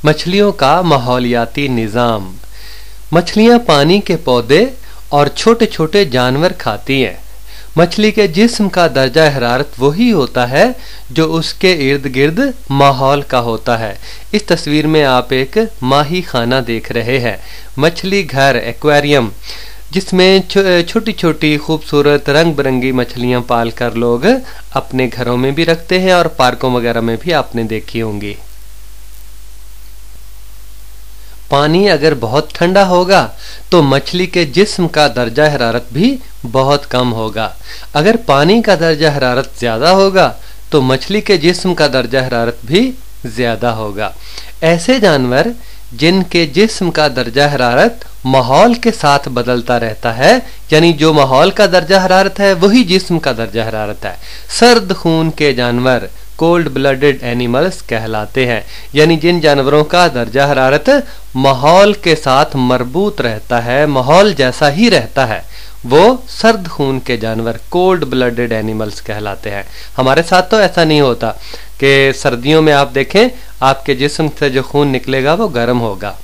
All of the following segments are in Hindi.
मछलियों का माहौलियाती निज़ाम। मछलियां पानी के पौधे और छोटे छोटे जानवर खाती हैं। मछली के जिस्म का दर्जा हरारत वही होता है जो उसके इर्द गिर्द माहौल का होता है। इस तस्वीर में आप एक माही खाना देख रहे हैं, मछली घर एक्वेरियम, जिसमें छोटी छोटी खूबसूरत रंग बिरंगी मछलियां पालकर लोग अपने घरों में भी रखते हैं और पार्कों वगैरह में भी आपने देखी होंगी। पानी अगर बहुत ठंडा होगा तो मछली के जिस्म का दर्जा हरारत भी बहुत कम होगा। अगर पानी का दर्जा हरारत ज्यादा होगा तो मछली के जिस्म का दर्जा हरारत भी ज्यादा होगा। ऐसे जानवर जिनके जिस्म का दर्जा हरारत माहौल के साथ बदलता रहता है, यानी जो माहौल का दर्जा हरारत है वही जिस्म का दर्जा हरारत है, सर्द खून के जानवर कोल्ड ब्लडेड एनिमल्स कहलाते हैं। यानी जिन जानवरों का दर्जा हरारत माहौल के साथ मरबूत रहता है, माहौल जैसा ही रहता है, वो सर्द खून के जानवर कोल्ड ब्लडेड एनिमल्स कहलाते हैं। हमारे साथ तो ऐसा नहीं होता कि सर्दियों में आप देखें आपके जिस्म से जो खून निकलेगा वो गर्म होगा।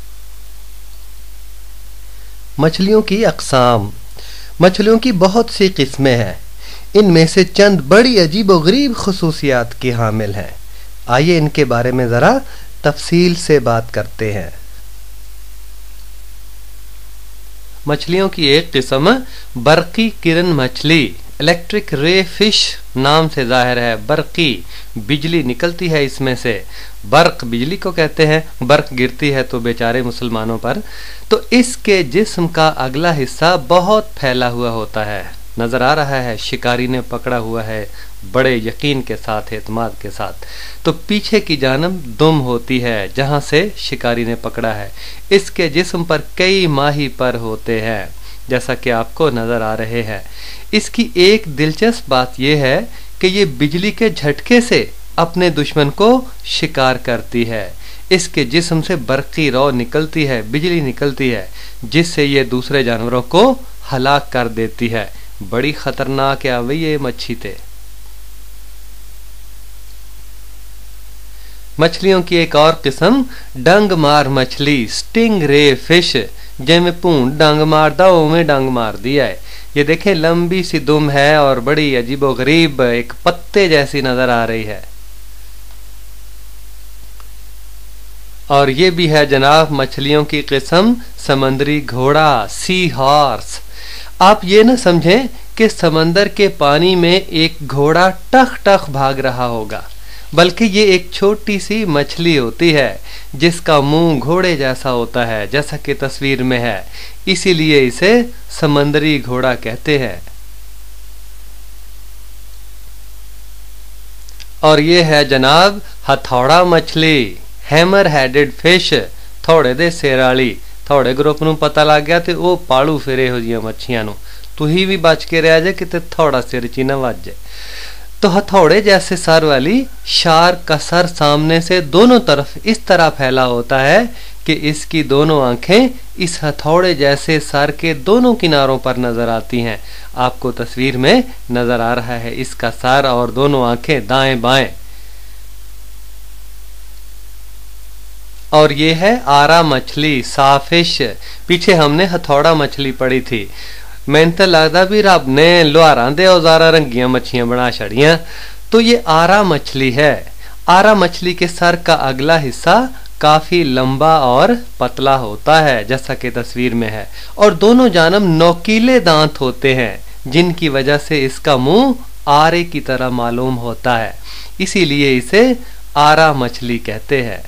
मछलियों की अक़साम। मछलियों की बहुत सी किस्में हैं। इनमें से चंद बड़ी अजीबोगरीब खुसूसियात की हामिल हैं। आइए इनके बारे में जरा तफसील से बात करते हैं। मछलियों की एक किस्म बरकी किरण मछली, इलेक्ट्रिक रे फिश नाम से जाहिर है। बरकी, बिजली निकलती है इसमें से, बर्क बिजली को कहते हैं। बर्क गिरती है तो बेचारे मुसलमानों पर। तो इसके जिस्म का अगला हिस्सा बहुत फैला हुआ होता है, नजर आ रहा है, शिकारी ने पकड़ा हुआ है बड़े यकीन के साथ, एतमाद के साथ। तो पीछे की जानब दुम होती है जहां से शिकारी ने पकड़ा है। इसके जिस्म पर कई माही पर होते हैं जैसा कि आपको नजर आ रहे हैं। इसकी एक दिलचस्प बात यह है कि ये बिजली के झटके से अपने दुश्मन को शिकार करती है। इसके जिस्म से बरकी रौ निकलती है, बिजली निकलती है, जिससे ये दूसरे जानवरों को हलाक कर देती है। बड़ी खतरनाक है वही ये मच्छी थे। मछलियों की एक और किस्म डंग मार मछली, स्टिंग रे फिश, जिनमें पूंछ डंग मारदा उमें डंग मार दिया है। ये देखें लंबी सी दुम है और बड़ी अजीबोगरीब एक पत्ते जैसी नजर आ रही है। और ये भी है जनाब मछलियों की किस्म समंदरी घोड़ा, सी हॉर्स। आप ये न समझें कि समंदर के पानी में एक घोड़ा टख टख भाग रहा होगा, बल्कि ये एक छोटी सी मछली होती है जिसका मुंह घोड़े जैसा होता है, जैसा कि तस्वीर में है, इसीलिए इसे समंदरी घोड़ा कहते हैं। और ये है जनाब हथौड़ा मछली, हैमर हेडेड फिश, थोड़े दे सिर वाली। थोड़े ग्रुप नूं पता लग गया तो वो पालू फिरे हो जिया मच्छियां नूं, तुही भी बच के रह जाए किते थोड़ा सिर ची ना वज जाए। तो हथौड़े जैसे सर वाली शार्क का सर सामने से दोनों तरफ इस तरह फैला होता है कि इसकी दोनों आंखें इस हथौड़े जैसे सर के दोनों किनारों पर नजर आती हैं। आपको तस्वीर में नजर आ रहा है इसका सर और दोनों आंखें दाएं बाएं। और ये है आरा मछली, साफिश। पीछे हमने हथौड़ा मछली पड़ी थी। मैंने तो लगता भी रब ने लोहारा दे औजारा रंगियां मछलियां बना छड़ियां। तो ये आरा मछली है। आरा मछली के सर का अगला हिस्सा काफी लंबा और पतला होता है जैसा कि तस्वीर में है, और दोनों जानब नोकीले दांत होते हैं जिनकी वजह से इसका मुंह आरे की तरह मालूम होता है, इसीलिए इसे आरा मछली कहते हैं।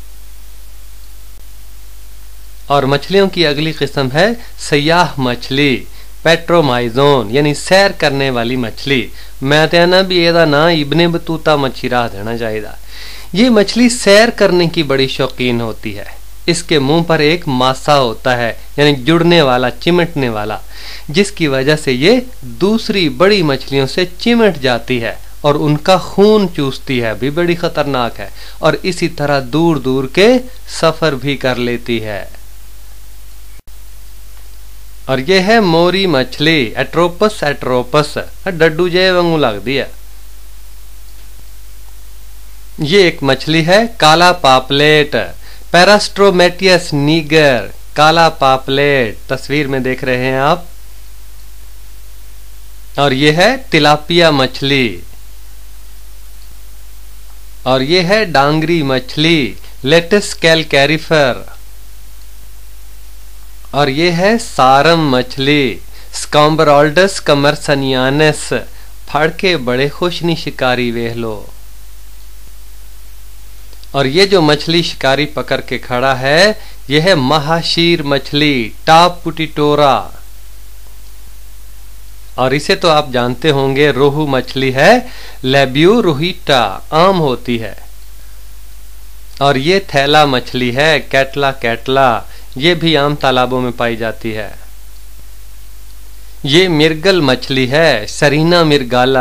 और मछलियों की अगली किस्म है सयाह मछली, पेट्रोमाइजोन, यानी सैर करने वाली मछली। मैं कहना भी एदा ना इब्ने बतूता मच्छी रह देना चाहिए। ये मछली सैर करने की बड़ी शौकीन होती है। इसके मुंह पर एक मासा होता है, यानी जुड़ने वाला, चिमटने वाला, जिसकी वजह से ये दूसरी बड़ी मछलियों से चिमट जाती है और उनका खून चूसती है, भी बड़ी खतरनाक है। और इसी तरह दूर दूर के सफर भी कर लेती है। और ये है मोरी मछली, एट्रोपस एट्रोपस, डड्डू जे वांगू लगती है। ये एक मछली है काला पापलेट, पैरास्ट्रोमेटियस नीगर, काला पापलेट, तस्वीर में देख रहे हैं आप। और ये है तिलापिया मछली, और ये है डांगरी मछली, लेटिस कैलकैरिफर, और ये है सारम मछली, स्कॉम्बरोल्डस कमरसनियानस। फड़ के बड़े खुशनी शिकारी वेख लो। और ये जो मछली शिकारी पकड़ के खड़ा है, यह है महाशीर मछली, टाप पुटिटोरा। और इसे तो आप जानते होंगे, रोहू मछली है, लेब्यू रोहिटा, आम होती है। और ये थैला मछली है, कैटला कैटला, ये भी आम तालाबों में पाई जाती है। ये मिर्गल मछली है, सरीना मिर्गाला।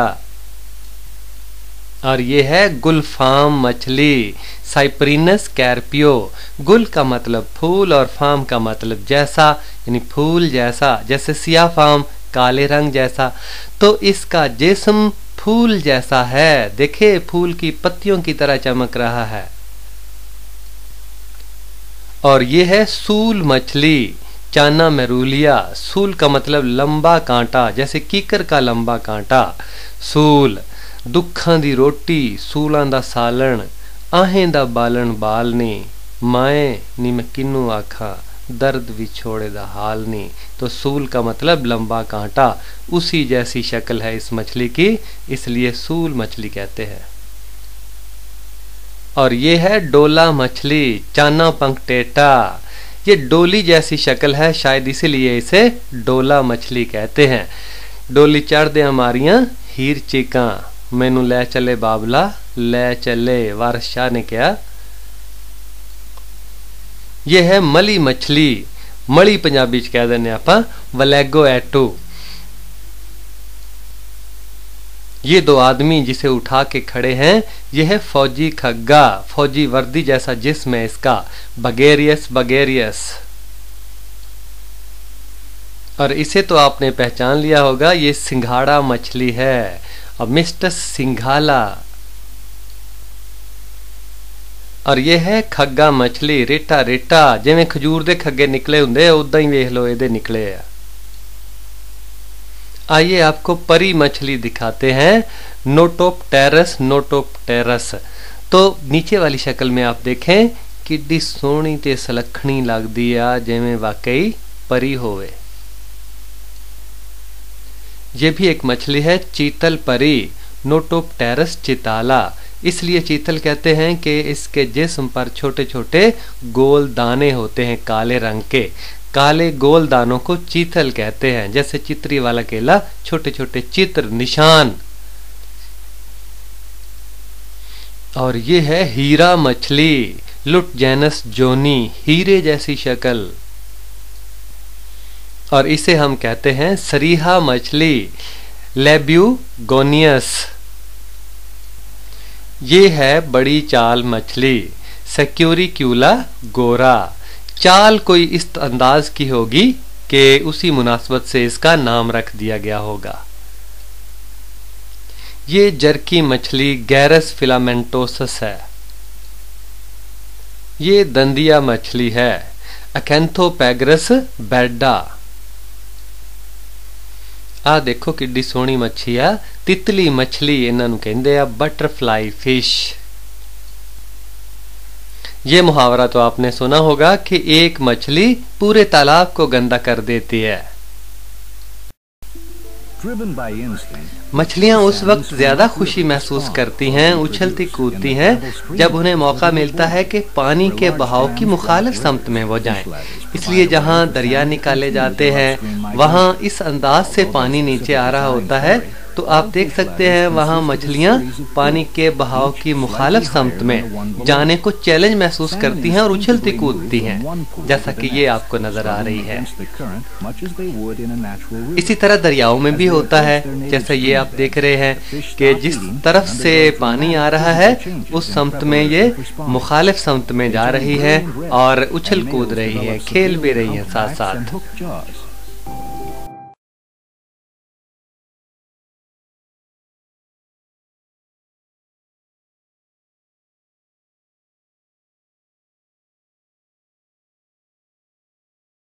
और ये है गुलफाम मछली, साइप्रिनस कैरपियो। गुल का मतलब फूल और फाम का मतलब जैसा, यानी फूल जैसा, जैसे सियाफाम काले रंग जैसा। तो इसका जिस्म फूल जैसा है, देखे फूल की पत्तियों की तरह चमक रहा है। और ये है सूल मछली, चाना मेरूलिया। सूल का मतलब लंबा कांटा, जैसे कीकर का लंबा कांटा। सूल, दुखां दी रोटी, सूलां दा सालण, आहें दा बालण बालनी, माए नी मैं किन्नू आखा, दर्द विछोड़े दा हाल नी। तो सूल का मतलब लंबा कांटा, उसी जैसी शक्ल है इस मछली की, इसलिए सूल मछली कहते हैं। और ये है डोला मछली, चाना पंक्टेटा। ये डोली जैसी शक्ल है, शायद इसीलिए इसे डोला मछली कहते हैं। डोली चढ़ दे हमारियां हीर चीका, मैनू ले चले बाबला ले चले, वारिस शाह ने कहा। यह है मली मछली, मली पंजाबी च कह देने आपां, वलैगो एटू। ये दो आदमी जिसे उठा के खड़े हैं, यह है फौजी खग्गा, फौजी वर्दी जैसा जिस्म है इसका, बगेरियस बगेरियस। और इसे तो आपने पहचान लिया होगा, ये सिंघाड़ा मछली है, और मिस्टर सिंघाला। और ये है खग्गा मछली, रेटा रेटा, जिवें खजूर दे खग्गे निकले हुंदे उदां ही वेख लो इहदे निकले आ। आइए आपको परी मछली दिखाते हैं, नोटोप्टेरस नोटोप्टेरस। तो नीचे वाली शक्ल में आप देखें किड्डी सोहनी ते सलखणी लगदी आ, जिवें वाकई परी होवे। ये भी एक मछली है, चीतल परी, नोटोप्टेरस चिताला। इसलिए चीतल कहते हैं कि इसके जिस्म पर छोटे छोटे गोल दाने होते हैं काले रंग के। काले गोल दानों को चीतल कहते हैं, जैसे चित्री वाला केला, छोटे छोटे चित्र निशान। और ये है हीरा मछली, लुटजेनस जोनी, हीरे जैसी शक्ल। और इसे हम कहते हैं सरीहा मछली, लेब्यूगोनियस। ये है बड़ी चाल मछली, सेक्यूरिक्यूला गोरा। चाल कोई इस अंदाज की होगी कि उसी मुनासबत से इसका नाम रख दिया गया होगा। ये जरकी मछली गैरस फिलामेंटोसस है। ये दंदिया मछली है, अकेंथोपैग्रस बेडा। आ देखो किड्डी सोहनी मच्छी आ, तितली मछली इन्हां नूं कहंदे आ, बटरफ्लाई फिश। ये मुहावरा तो आपने सुना होगा कि एक मछली पूरे तालाब को गंदा कर देती है। मछलियां उस वक्त ज्यादा खुशी महसूस करती हैं, उछलती कूदती हैं, जब उन्हें मौका मिलता है कि पानी के बहाव की मुखालिफ समत में वो जाएं। इसलिए जहां दरिया निकाले जाते हैं वहां इस अंदाज से पानी नीचे आ रहा होता है, तो आप देख सकते हैं वहां मछलियां पानी के बहाव की मुखालिफ समत में जाने को चैलेंज महसूस करती हैं और उछलती कूदती हैं, जैसा कि ये आपको नजर आ रही है। इसी तरह दरियाओं में भी होता है, जैसा ये आप देख रहे हैं कि जिस तरफ से पानी आ रहा है उस समत में ये मुखालिफ समत में जा रही है और उछल कूद रही है, खेल भी रही है साथ साथ।